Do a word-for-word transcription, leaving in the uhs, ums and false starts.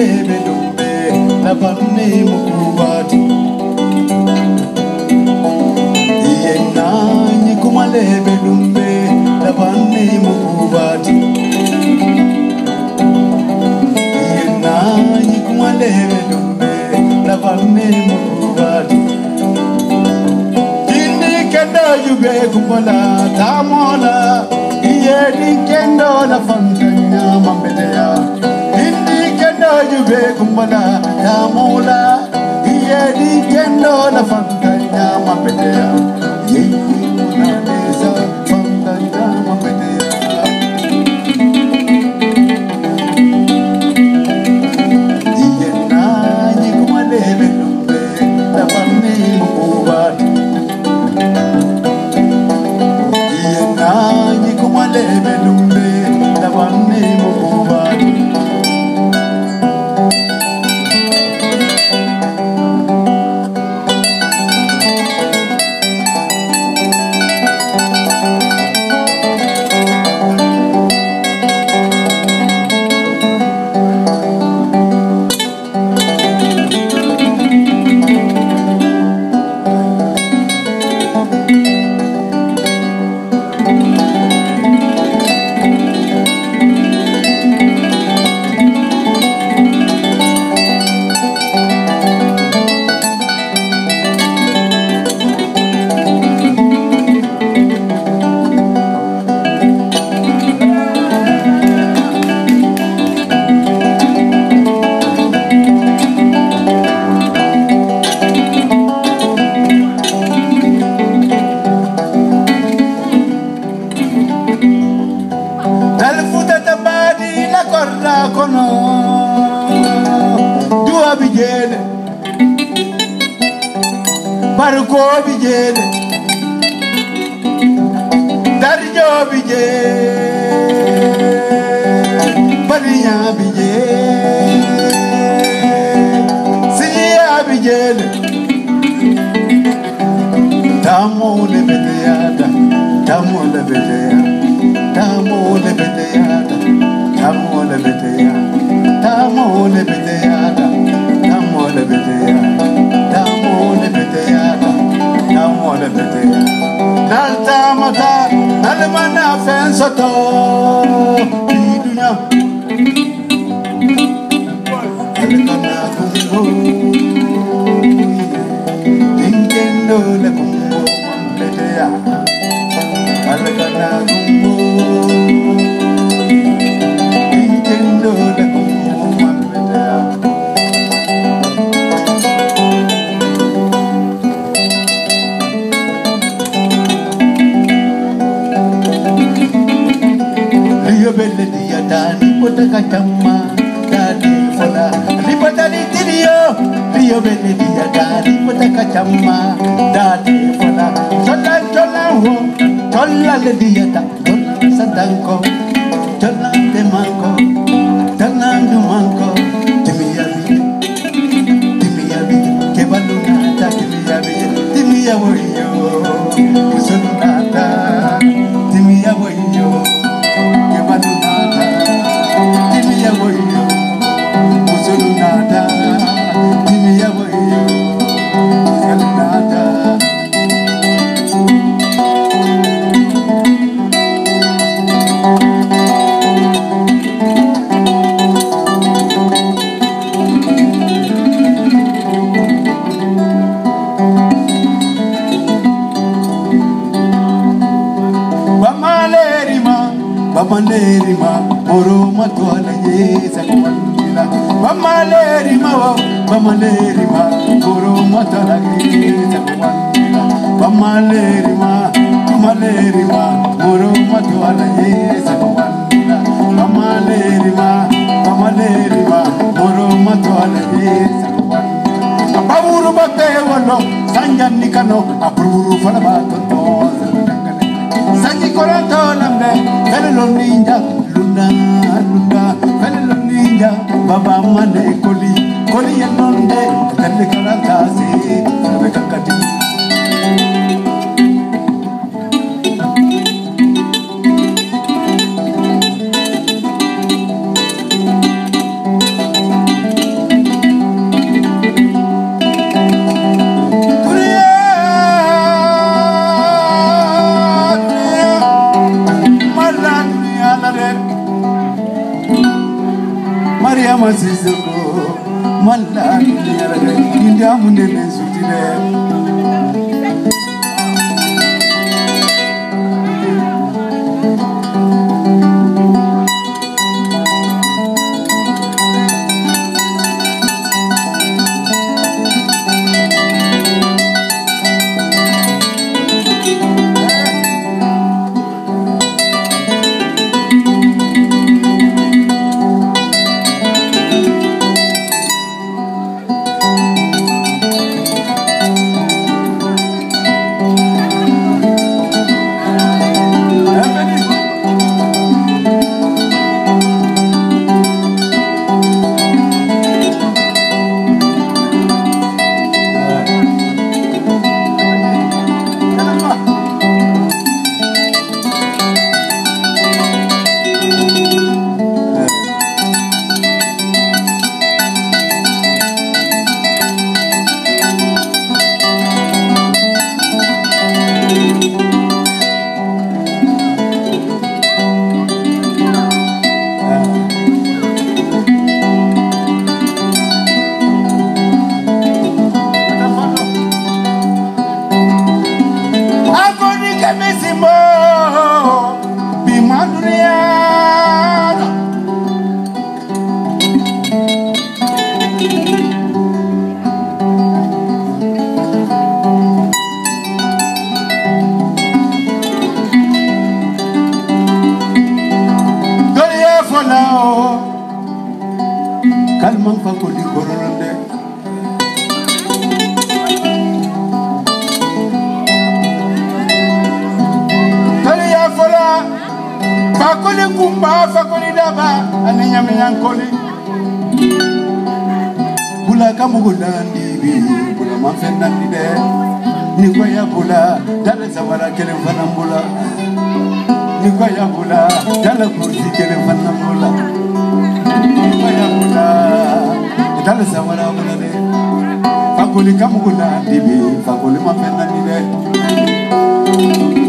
kumalebe lumbe labanne mukubati yenani kumalebe lumbe labanne mukubati yenani kumalebe lumbe labanne mukubati indi kendo yube kumala tamola yedi kendo la fantanya mambedea indi kendo yube kumala tamola yedi kendo la fantanya mambedea yedi unaneza fantanya mambedea yenani kumalebe lumbe la banne mukubati yenani kumalebe lumbe la banne mukubati Barco bijele Darjo bijele Bariya bijele Siya bijele Tamole bedeyada Tamole bedeya Tamole bedeyada Tamole bedeya Tamole bedeyada Tamole bedeya Tamole bedeyada Tamole bedeya Nalta mata Nalmana fensoto Pidunya Alkana kumbo Inkendo le kumbo bedeya Alkana kumbo Inkendo le kumbo bedeya Belle dia dani potaka chamma dani fola ripatali tirio rio belle dia dani potaka chamma dani fola sola sola ho sola le dia ta sola sadanko sola de manko sola du manko timia bi timia bi ke baluna ta timia bi timia woyo usunata timia woyo Timia boyo, musulunada. Timia boyo, musulunada. Bamalerima, bamalerima. Moro matwala yesa kwandila Bamalerima Bamalerima Moro matwala yesa kwandila Bamalerima Bamalerima Moro matwala yesa kwandila Bamalerima Bamalerima Moro matwala yesa kwandila Aburu bate walo Sanjani kano Aburu falabato toza Sanji korato lambe Fello ninja Luna, luna, fellow ninja, Baba Mane, Koli, Koli and Nonde, Tele Karatasi, Rebecca Kati. malla dunia de india munde ne sutile kalman fa ko di koronde tali ya fola fa ko di kumba fa ko di daba anenya menyan koli bula kamu golandi bi bula man fenandi de ni ko ya bula dala zawara kelen fanambula ni ko ya bula dala kursi kelen fanambula dale samara mulane fakoli kamuguna dibi fakoli mafenda ni de